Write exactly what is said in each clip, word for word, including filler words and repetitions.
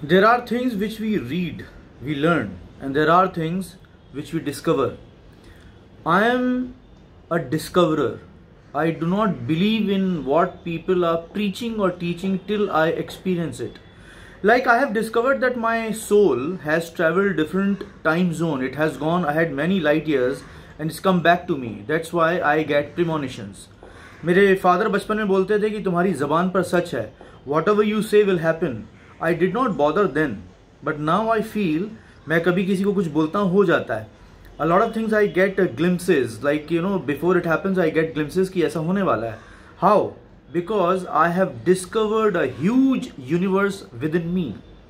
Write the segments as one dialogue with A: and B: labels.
A: There are things which we read, we learn, and there are things which we discover. I am a discoverer. I do not believe in what people are preaching or teaching till I experience it. Like I have discovered that my soul has traveled different time zone. It has gone ahead many light years and it's come back to me. That's why I get premonitions. मेरे father बचपन में बोलते थे कि तुम्हारी जबान पर सच है. Whatever you say will happen. I did not bother then, but now I feel मैं कभी किसी को कुछ बोलता हूँ हो जाता है. A lot of things I get glimpses, like you know, before it happens I get glimpses कि ऐसा होने वाला है. How? Because I have discovered a huge universe within me.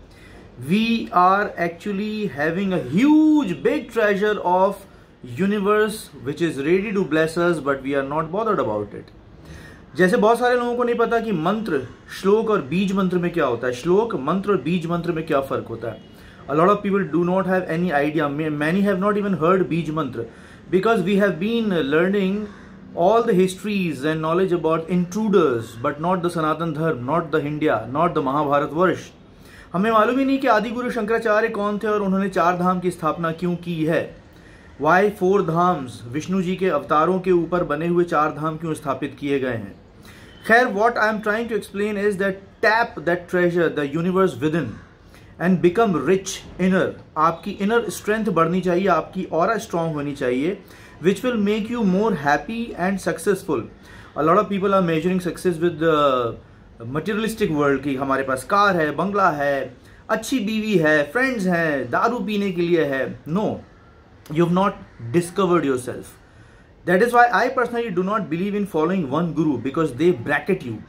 A: We are actually having a huge big treasure of universe which is ready to bless us, but we are not bothered about it. जैसे बहुत सारे लोगों को नहीं पता कि मंत्र, श्लोक और बीज मंत्र में क्या होता है. श्लोक, मंत्र और बीज मंत्र में क्या फर्क होता है. A lot of people do not have any idea. Many have not even heard बीज मंत्र because we have been learning all the histories and knowledge about intruders, but not the Sanatan Dharma, not the India, not the Mahabharat वर्ष. हमें मालूम ही नहीं कि आदि गुरु शंकराचार्य कौन थे और उन्होंने चार धाम की स्थापना क्यों की है. Why four धाम्स, विष्णु जी के अवतारों के ऊपर बने हुए चार धाम क्यों स्थापित किए गए हैं. खैर, what I am trying to explain is that tap that treasure, the universe within, and become rich inner. आपकी inner strength बढ़नी चाहिए, आपकी aura strong होनी चाहिए, which will make you more happy and successful. A lot of people are measuring success with the materialistic world कि हमारे पास car है, बंगला है, अच्छी बीवी है, friends हैं, दारू पीने के लिए है. No, you've not discovered yourself. That is why I personally do not believe in following one guru, because they bracket you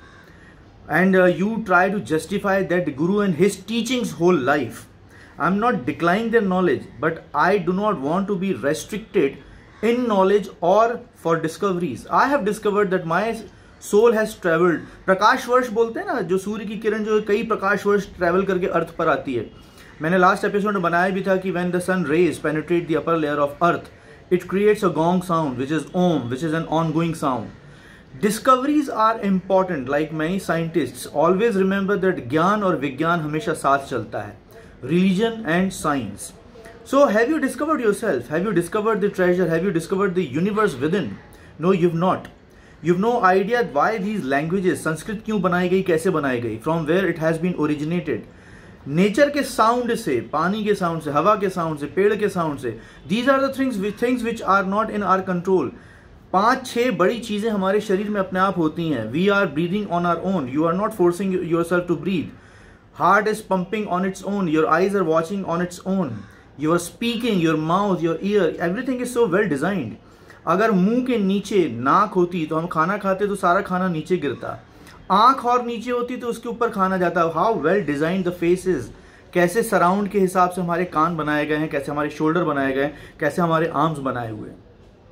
A: and uh, you try to justify that guru and his teachings whole life. I'm not declining their knowledge, but I do not want to be restricted in knowledge or for discoveries. I have discovered that my soul has traveled. प्रकाश वर्ष बोलते हैं ना, जो सूर्य की किरण जो कई प्रकाश वर्ष travel करके अर्थ पर आती है. मैंने लास्ट एपिसोड में बनाया भी था कि when the sun rays penetrate the upper layer of earth, it creates a gong sound, which is Om, which is an ongoing sound. Discoveries are important. Like many scientists, always remember that ज्ञान और विज्ञान हमेशा साथ चलता है. Religion and science. So, have you discovered yourself? Have you discovered the treasure? Have you discovered the universe within? No, you've not. You've no idea why these languages, Sanskrit क्यों बनाई गई, कैसे बनाई गई, from where it has been originated. Nature के sound से, पानी के साउंड से, हवा के साउंड से, पेड़ के साउंड से. These are the things things which are not in our control. पांच छह बड़ी चीजें हमारे शरीर में अपने आप होती हैं. We are breathing on our own. You are not forcing yourself to breathe. Heart is pumping on its own. Your eyes are watching on its own. You are speaking, your mouth, your ear, everything is so well designed. अगर मुंह के नीचे नाक होती तो हम खाना खाते तो सारा खाना नीचे गिरता. आंख और नीचे होती तो उसके ऊपर खाना जाता. How well design the faces. कैसे सराउंड के हिसाब से हमारे कान बनाए गए हैं, कैसे हमारे शोल्डर बनाए गए हैं, कैसे हमारे आर्म्स बनाए हुए हैं.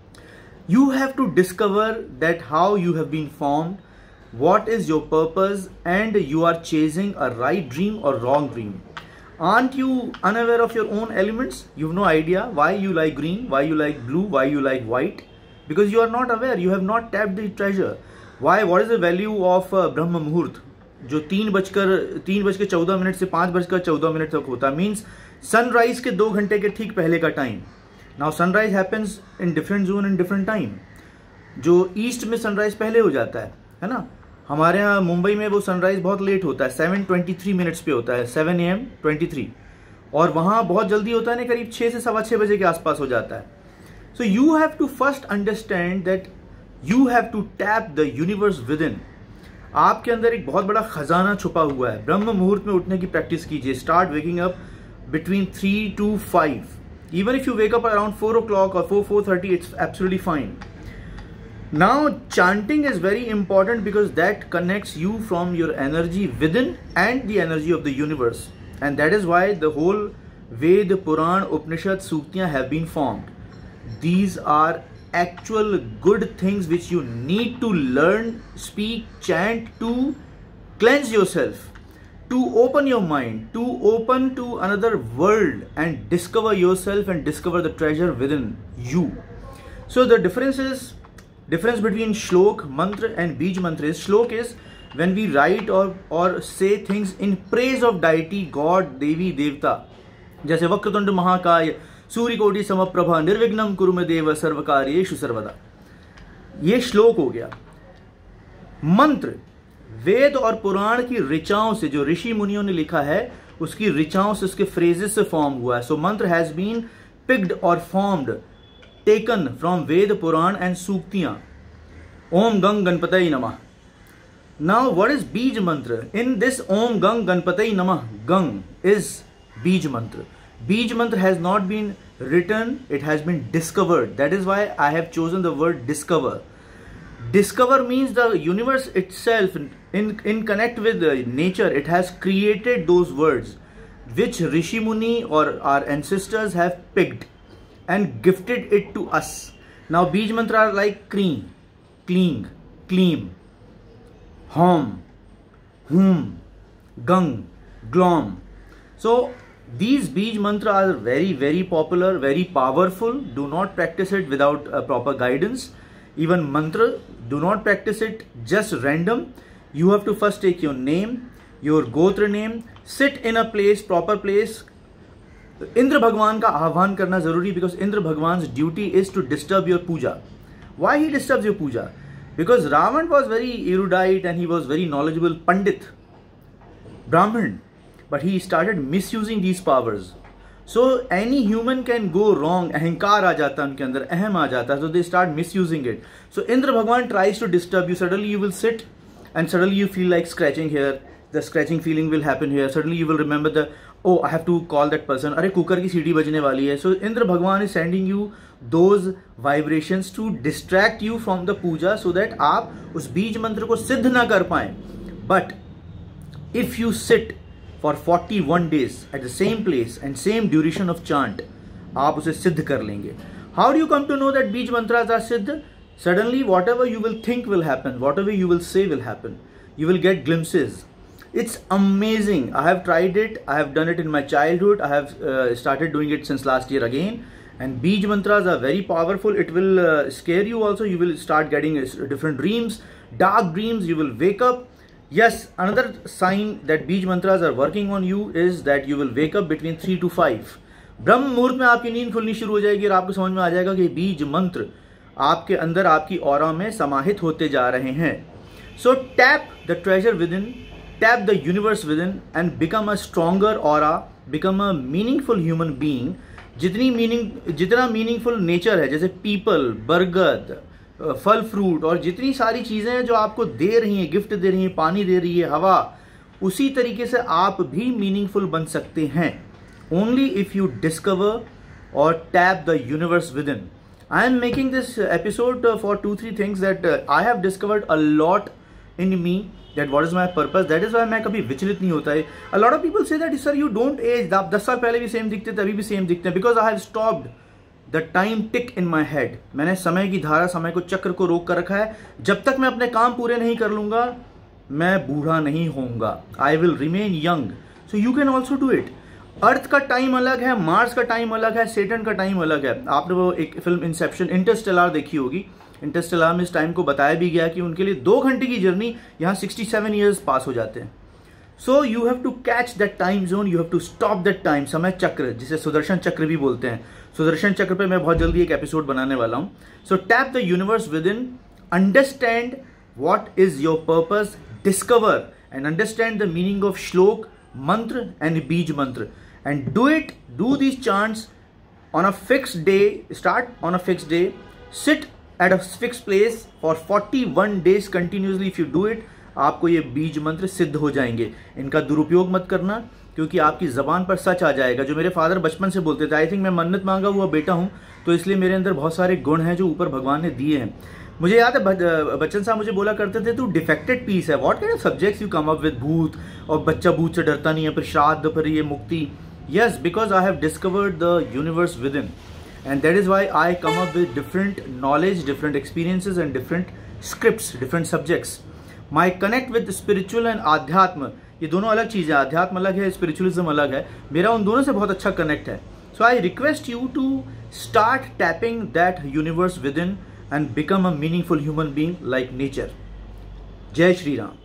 A: You have to discover that how you have been formed, what is your purpose, and you are chasing a right dream और wrong dream. Aren't you unaware of your own elements? You have no idea why you like green, why you like blue, why you like white, because you are not aware. You have not tapped the treasure. Why? What is the value of uh, ब्रह्म मुहूर्त, जो तीन बजकर तीन बज के चौदह minute से पाँच बजकर चौदह मिनट तक होता है. मीन्स सनराइज के दो घंटे के ठीक पहले का time. Now sunrise happens in different zone in different time. जो ईस्ट में सनराइज पहले हो जाता है है ना. हमारे यहाँ मुंबई में वो सनराइज बहुत लेट होता है, सेवन ट्वेंटी थ्री मिनट्स पे होता है, seven A M twenty three. और वहाँ बहुत जल्दी होता है ना, करीब छः से सवा छः बजे के आसपास हो जाता है. So you have to first understand that You have to tap the universe within. आपके अंदर एक बहुत बड़ा खजाना छुपा हुआ है. ब्रह्म मुहूर्त में उठने की प्रैक्टिस कीजिए. Start waking up between three to five. Even if you wake up around four o'clock or four four thirty, it's absolutely fine. Now, chanting is very important because that connects you from your energy within and the energy of the universe. And that is why the whole Ved, Puran, Upanishad, Suktiyaan have been formed. These are actual good things which you need to learn, speak, chant to cleanse yourself, to open your mind, to open to another world and discover yourself and discover the treasure within you. So the difference is difference between shlok, mantra and bij mantra is, shlok is when we write or or say things in praise of deity, God, देवी देवता, जैसे वक्रतुंड महाकाय सूर्यकोटि समप्रभा निर्विघ्नं कुरु मे देव सर्वकार्येषु सर्वदा। ये श्लोक हो गया। मंत्र वेद और पुराण की ऋचाओं से, जो ऋषि मुनियों ने लिखा है उसकी ऋचाओं से, उसके फ्रेजेस से फॉर्म हुआ है। So mantra has been picked और formed, taken from Veda, Purana and सूक्तियां। ओम गंग गणपतये नमः। नाउ व्हाट इज बीज मंत्र? इन दिस ओम गंग गणपतये नमः, गंग इज बीज मंत्र. Bij mantra has not been written, it has been discovered. That is why I have chosen the word discover. Discover means the universe itself, in, in connect with nature, it has created those words which Rishi Muni or our ancestors have picked and gifted it to us. Now Bij mantra are like cream, clean, clean, hom, hum, gung, glom. So these Bij mantra are very very popular, very powerful. Do not practice it without uh, proper guidance. Even mantra, do not practice it just random. You have to first take your name, your gotra name, sit in a place, proper place. Indra भगवान का आह्वान करना जरूरी, because Indra भगवान's duty is to disturb your puja. Why he disturbs your puja? Because Ravan was very erudite and he was very knowledgeable Pandit, Brahmin. But he started misusing these powers. So any human can go wrong. अहंकार आ जाता है उनके अंदर, अहम आ जाता है, so they start misusing it. So Indra Bhagwan tries to disturb you. Suddenly you will sit and suddenly you feel like scratching here. The scratching feeling will happen here. Suddenly you will remember the, oh, I have to call that person. अरे cooker की सीटी बजने वाली है. So Indra Bhagwan is sending you those vibrations to distract you from the puja so that आप उस बीज मंत्र को सिद्ध ना कर पाएं. But if you sit for forty-one days at the same place and same duration of chant, आप उसे सिद्ध कर लेंगे. How do you come to know that Bij mantras are siddh? Suddenly whatever you will think will happen, whatever you will say will happen. You will get glimpses. It's amazing. I have tried it. I have done it in my childhood. I have uh, started doing it since last year again. And Bij mantras are very powerful. It will uh, scare you also. You will start getting uh, different dreams, dark dreams. You will wake up. Yes, another sign that Bij mantras are working on you is that you will wake up between three to five. ब्रह्म मुहूर्त में आपकी नींद खुलनी शुरू हो जाएगी और आपको समझ में आ जाएगा कि बीज मंत्र आपके अंदर, आपकी ऑरा में समाहित होते जा रहे हैं. So tap the treasure within, tap the universe within and become a stronger aura, become a meaningful human being. जितनी मीनिंग जितना मीनिंगफुल नेचर है, जैसे पीपल, बरगद, फल फ्रूट और जितनी सारी चीजें हैं जो आपको दे रही हैं, गिफ्ट दे रही हैं, पानी दे रही है, हवा, उसी तरीके से आप भी मीनिंगफुल बन सकते हैं. ओनली इफ यू डिस्कवर और tap the universe within. I am making this episode for two three things that I have discovered a lot in me, that what is my purpose. That is why मैं कभी विचलित नहीं होता है. A lot of people say that sir you don't age, आप दस साल पहले भी सेम दिखते थे, अभी भी सेम दिखते हैं. Because I have stopped the time tick in my head. मैंने समय की धारा, समय को, चक्र को रोक कर रखा है. जब तक मैं अपने काम पूरे नहीं कर लूंगा मैं बूढ़ा नहीं होऊंगा. I will remain young. So you can also do it. Earth का टाइम अलग है, मार्स का टाइम अलग है, सेटर्न का टाइम अलग है. आपने वो एक फिल्म इंसेप्शन, इंटरस्टेलर देखी होगी. इंटरस्टेलर में इस टाइम को बताया भी गया कि उनके लिए दो घंटे की जर्नी यहाँ सिक्सटी सेवन ईयर्स पास हो जाते हैं. So you have to catch that time zone, you have to stop that time. समय चक्र, जिसे सुदर्शन चक्र भी बोलते हैं. सुदर्शन चक्र पे मैं बहुत जल्दी एक एपिसोड बनाने वाला हूं. So tap the universe within, understand what is your purpose, discover and understand the meaning of shlok, mantra and beej mantra, and do it. Do these chants on a fixed day. Start on a fixed day, sit at a fixed place for forty one days continuously. If you do it, आपको ये बीज मंत्र सिद्ध हो जाएंगे. इनका दुरुपयोग मत करना, क्योंकि आपकी जबान पर सच आ जाएगा. जो मेरे फादर बचपन से बोलते थे, आई थिंक मैं मन्नत मांगा हुआ बेटा हूं, तो इसलिए मेरे अंदर बहुत सारे गुण हैं जो ऊपर भगवान ने दिए हैं. मुझे याद है बच्चन साहब मुझे बोला करते थे, तू डिफेक्टेड पीस है. What kind of subjects you come up with, भूत और बच्चा भूत से डरता नहीं है, फिर श्राद्ध, फिर ये मुक्ति. Yes, because I have discovered the universe within, and that is why I come up with different knowledge, different experiences and different scripts, different subjects. My connect with spiritual and आध्यात्म, ये दोनों अलग चीज़ें. आध्यात्म अलग है, spiritualism अलग है. मेरा उन दोनों से बहुत अच्छा कनेक्ट है. So I request you to start tapping that universe within and become a meaningful human being like nature. जय श्री राम.